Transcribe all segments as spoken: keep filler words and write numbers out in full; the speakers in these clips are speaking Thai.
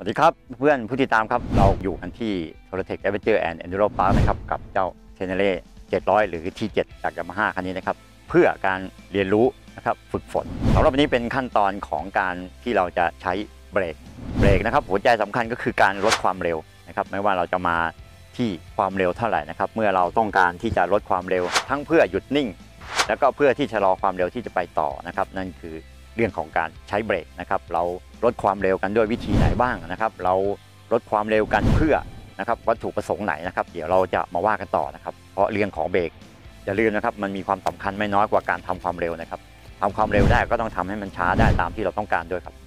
ดีครับเพื่อนผู้ติดตามครับเราอยู่กันที่ Toratech Adventure and Enduro Park นะครับกับเจ้า Tenere เจ็ดร้อยหรือ ที เจ็ด จาก Yamaha คันนี้นะครับเพื่อการเรียนรู้นะครับฝึกฝนสำหรับวันนี้เป็นขั้นตอนของการที่เราจะใช้เบรกเบรกนะครับหัวใจสำคัญก็คือการลดความเร็วนะครับไม่ว่าเราจะมาที่ความเร็วเท่าไหร่นะครับเมื่อเราต้องการที่จะลดความเร็วทั้งเพื่อหยุดนิ่งแล้วก็เพื่อที่ชะลอความเร็วที่จะไปต่อนะครับนั่นคือเรื่องของการใช้เบรกนะครับเราลดความเร็วกันด้วยวิธีไหนบ้างนะครับเราลดความเร็วกันเพื่อนะครับวัตถุประสงค์ไหนนะครับเดี๋ยวเราจะมาว่ากันต่อนะครับเพราะเรื่องของเบรกอย่าลืมนะครับมันมีความสำคัญไม่น้อยกว่าการทำความเร็วนะครับทำความเร็วได้ก็ต้องทำให้มันช้าได้ตามที่เราต้องการด้วยครับ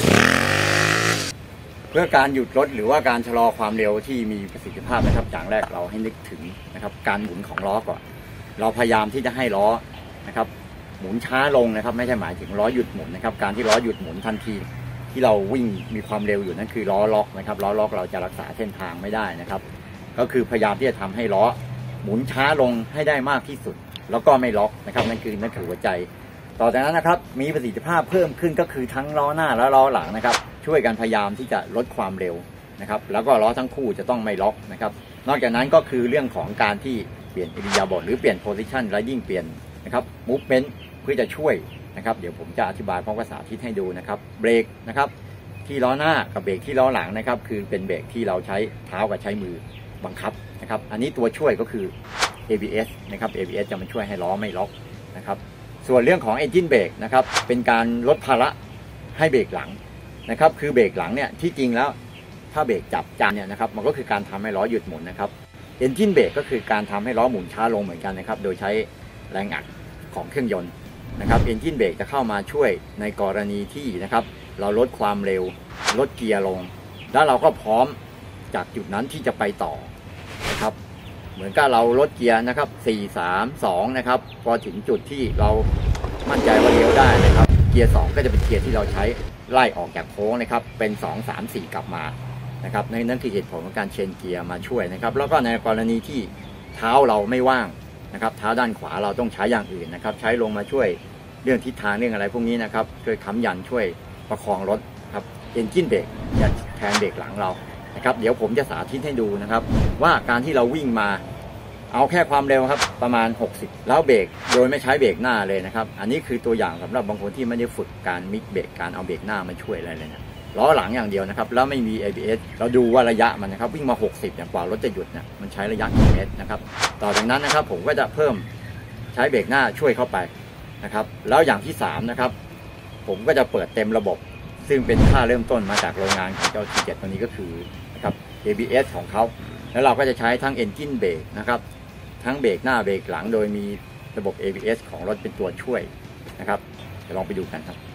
เพื่อการหยุดรถหรือว่าการชะลอความเร็วที่มีประสิทธิภาพนะครับอย่างแรกเราให้นึกถึงนะครับการหมุนของล้อก่อนเราพยายามที่จะให้ล้อนะครับหมุนช้าลงนะครับไม่ใช่หมายถึงล้อหยุดหมุนนะครับการที่ล้อหยุดหมุนทันทีที่เราวิ่งมีความเร็วอยู่นั่นคือล้อล็อกนะครับล้อล็อกเราจะรักษาเส้นทางไม่ได้นะครับก็คือพยายามที่จะทำให้ล้อหมุนช้าลงให้ได้มากที่สุดแล้วก็ไม่ล็อกนะครับนั่นคือนั่นคือหัวใจต่อจากนั้นนะครับมีประสิทธิภาพเพิ่มขึ้นก็คือทั้งล้อหน้าและล้อหลังนะครับช่วยกันพยายามที่จะลดความเร็วนะครับแล้วก็ล้อทั้งคู่จะต้องไม่ล็อกนะครับนอกจากนั้นก็คือเรื่องของการที่เปลี่ยนอิริยาบถหรือเปลี่ยนโพซิชันและยิ่งเปลี่ยนนะครับมูฟเมนต์เพื่อจะช่วยนะครับเดี๋ยวผมจะอธิบายพร้อมกับสาธิตให้ดูนะครับเบรกนะครับที่ล้อหน้ากับเบรกที่ล้อหลังนะครับคือเป็นเบรกที่เราใช้เท้ากับใช้มือบังคับนะครับอันนี้ตัวช่วยก็คือ เอ บี เอส นะครับ เอ บี เอส จะมาช่วยให้ล้อไม่ล็อกนะครับส่วนเรื่องของ Engine Brake นะครับเป็นการลดภาระให้เบรกหลังนะครับคือเบรกหลังเนี่ยที่จริงแล้วถ้าเบรกจับจานเนี่ยนะครับมันก็คือการทำให้ล้อหยุดหมุนนะครับ Engine Brake ก็คือการทำให้ล้อหมุนช้าลงเหมือนกันนะครับโดยใช้แรงอัดของเครื่องยนต์นะครับ Engine Brake จะเข้ามาช่วยในกรณีที่นะครับเราลดความเร็วลดเกียร์ลงแล้วเราก็พร้อมจากจุดนั้นที่จะไปต่อนะครับเหมือนกับเราลดเกียร์นะครับสี่ สาม สองนะครับพอถึงจุดที่เรามั่นใจว่าเลี้ยวได้นะครับเกียร์สองก็จะเป็นเกียร์ที่เราใช้ไล่ออกจากโค้งนะครับเป็นสอง สาม สี่กลับมานะครับในนั้นคือเหตุผลของการเชนเกียร์มาช่วยนะครับแล้วก็ในกรณีที่เท้าเราไม่ว่างนะครับเท้าด้านขวาเราต้องใช้อย่างอื่นนะครับใช้ลงมาช่วยเรื่องทิศทางเรื่องอะไรพวกนี้นะครับช่วยค้ำยันช่วยประคองรถครับเอนจินเบรกจะแทนเบรกหลังเรานะครับเดี๋ยวผมจะสาธิตให้ดูนะครับว่าการที่เราวิ่งมาเอาแค่ความเร็วครับประมาณหกสิบแล้วเบรกโดยไม่ใช้เบรกหน้าเลยนะครับอันนี้คือตัวอย่างสำหรับบางคนที่ไม่ได้ฝึกการมิกเบรกการเอาเบรกหน้ามาช่วยอะไรเลยนะล้อหลังอย่างเดียวนะครับแล้วไม่มี เอ บี เอส เราดูว่าระยะมันนะครับวิ่งมาหกสิบอย่างกว่ารถจะหยุดเนี่ยมันใช้ระยะกี่เมตรนะครับต่อจากนั้นนะครับผมก็จะเพิ่มใช้เบรกหน้าช่วยเข้าไปนะครับแล้วอย่างที่สามนะครับผมก็จะเปิดเต็มระบบซึ่งเป็นค่าเริ่มต้นมาจากโรงงานของเจ้า ที เจ็ด ตัวนี้ก็คือนะครับ เอ บี เอส ของเขาแล้วเราก็จะใช้ทั้ง Engine Brake นะครับทั้งเบรกหน้าเบรกหลังโดยมีระบบ เอ บี เอส ของรถเป็นตัวช่วยนะครับเดี๋ยวลองไปดูกันครับ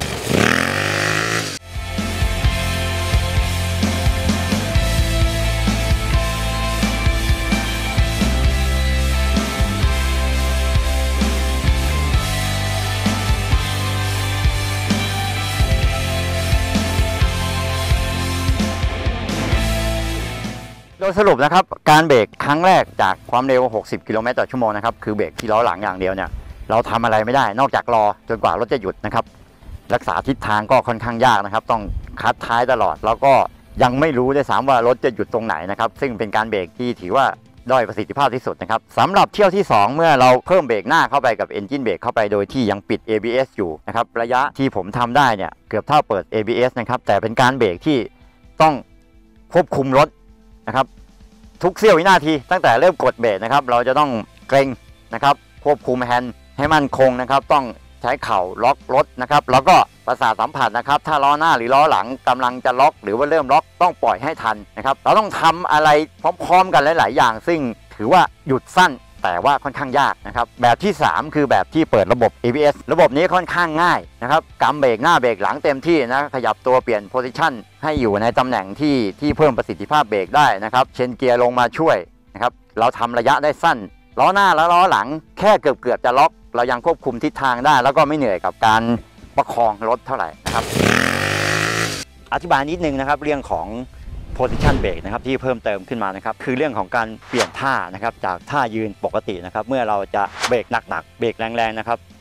โดยสรุปนะครับการเบรกครั้งแรกจากความเร็วหกสิบกิโลเมตรต่อชั่วโมงนะครับคือเบรกที่ล้อหลังอย่างเดียวเนี่ยเราทำอะไรไม่ได้นอกจากรอจนกว่ารถจะหยุดนะครับรักษาทิศทางก็ค่อนข้างยากนะครับต้องคัดท้ายตลอดแล้วก็ยังไม่รู้ด้วยซ้ำว่ารถจะหยุดตรงไหนนะครับซึ่งเป็นการเบรกที่ถือว่าด้อยประสิทธิภาพที่สุดนะครับสำหรับเที่ยวที่สองเมื่อเราเพิ่มเบรกหน้าเข้าไปกับ Engine Brake เข้าไปโดยที่ยังปิด เอ บี เอส อยู่นะครับระยะที่ผมทำได้เนี่ยเกือบเท่าเปิด เอ บี เอส นะครับแต่เป็นการเบรกที่ต้องควบคุมรถนะครับทุกเสี้ยววินาทีตั้งแต่เริ่มกดเบรกนะครับเราจะต้องเกรงนะครับควบคุมแฮนด์ให้มั่นคงนะครับต้องใช้เข่าล็อกรถนะครับแล้วก็ประสาทสัมผัสนะครับถ้าล้อหน้าหรือล้อหลังกำลังจะล็อกหรือว่าเริ่มล็อกต้องปล่อยให้ทันนะครับเราต้องทำอะไรพร้อมๆกันหลายๆอย่างซึ่งถือว่าหยุดสั้นแต่ว่าค่อนข้างยากนะครับแบบที่สามคือแบบที่เปิดระบบ เอ บี เอส ระบบนี้ค่อนข้างง่ายนะครับกำเบรกหน้าเบรกหลังเต็มที่นะขยับตัวเปลี่ยนโพซิชันให้อยู่ในตำแหน่งที่ที่เพิ่มประสิทธิภาพเบรกได้นะครับเชนเกียร์ลงมาช่วยนะครับเราทำระยะได้สั้นล้อหน้าและล้อหลังแค่เกือบเกือบจะล็อกเรายังควบคุมทิศทางได้แล้วก็ไม่เหนื่อยกับการประคองรถเท่าไหร่นะครับอธิบายนิดนึงนะครับเรื่องของposition brake นะครับที่เพิ่มเติมขึ้นมานะครับคือเรื่องของการเปลี่ยนท่านะครับจากท่ายืนปกตินะครับเมื่อเราจะเบรกหนักๆเบรกแรงๆนะครับ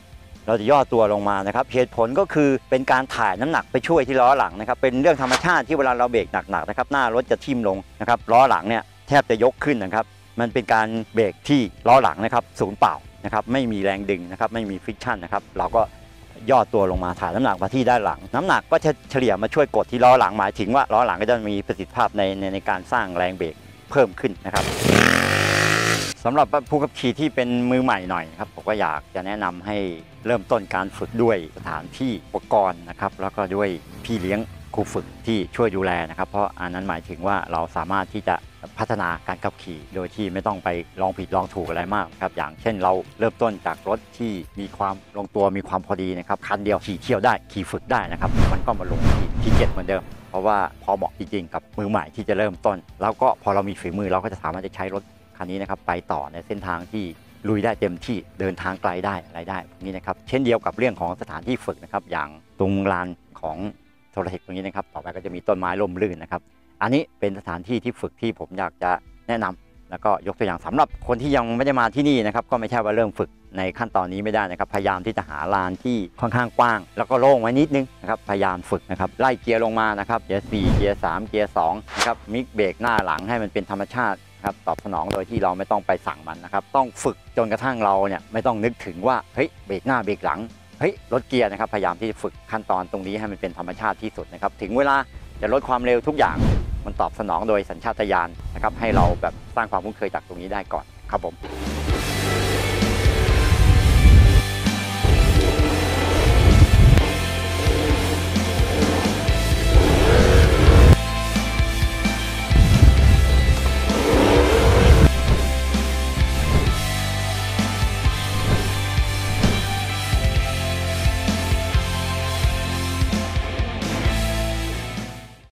เราจะย่อตัวลงมานะครับเหตุผลก็คือเป็นการถ่ายน้ำหนักไปช่วยที่ล้อหลังนะครับเป็นเรื่องธรรมชาติที่เวลาเราเบรกหนักๆนะครับหน้ารถจะทิ่มลงนะครับล้อหลังเนี่ยแทบจะยกขึ้นนะครับมันเป็นการเบรกที่ล้อหลังนะครับศูนย์เปล่านะครับไม่มีแรงดึงนะครับไม่มีฟริกชันนะครับเราก็ย่อตัวลงมาถ่ายน้ำหนักมาที่ด้านหลังน้ำหนักก็จะเฉลี่ยมาช่วยกดที่ล้อหลังหมายถึงว่าล้อหลังก็จะมีประสิทธิภาพในในในการสร้างแรงเบรกเพิ่มขึ้นนะครับสำหรับผู้ขับขี่ที่เป็นมือใหม่หน่อยครับผมก็อยากจะแนะนำให้เริ่มต้นการฝึกด้วยสถานที่อุปกรณ์นะครับแล้วก็ด้วยพี่เลี้ยงครูฝึกที่ช่วยดูแลนะครับเพราะอันนั้นหมายถึงว่าเราสามารถที่จะพัฒนาการขับขี่โดยที่ไม่ต้องไปลองผิดลองถูกอะไรมากครับอย่างเช่นเราเริ่มต้นจากรถที่มีความลงตัวมีความพอดีนะครับคันเดียวขี่เที่ยวได้ขี่ฝึกได้นะครับมันก็มาลงที่ที่เจ็ดเหมือนเดิมเพราะว่าพอเหมาะจริงๆกับมือใหม่ที่จะเริ่มต้นแล้วก็พอเรามีฝีมือเราก็จะสามารถจะใช้รถคันนี้นะครับไปต่อในเส้นทางที่ลุยได้เต็มที่เดินทางไกลได้อะไรได้พวกนี้นะครับเช่นเดียวกับเรื่องของสถานที่ฝึกนะครับอย่างตรงลานของโซลาเทคตรงนี้นะครับต่อไปก็จะมีต้นไม้ร่มรื่นนะครับอันนี้เป็นสถานที่ที่ฝึกที่ผมอยากจะแนะนำแล้วก็ยกตัวอย่างสำหรับคนที่ยังไม่ได้มาที่นี่นะครับก็ไม่ใช่ว่าเริ่มฝึกในขั้นตอนนี้ไม่ได้นะครับพยายามที่จะหาลานที่ค่อนข้างกว้างแล้วก็โล่งไว้นิดนึงนะครับพยายามฝึกนะครับไล่เกียร์ลงมานะครับเกียร์สี่เกียร์สามเกียร์สองนะครับมิกเบรกหน้าหลังให้มันเป็นธรรมชาติครับตอบสนองโดยที่เราไม่ต้องไปสั่งมันนะครับต้องฝึกจนกระทั่งเราเนี่ยไม่ต้องนึกถึงว่าเฮ้ยเบรกหน้าเบรกหลังเฮ้ยลดเกียร์นะครับพยายามที่จะฝึกขั้นตอนตรงนี้ให้มันเป็นธรรมชาติที่สุดนะครับถึงเวลาจะลดความเร็วทุกอย่างมันตอบสนองโดยสัญชาตญาณนะครับให้เราแบบสร้างความคุ้นเคยจากตรงนี้ได้ก่อนครับผม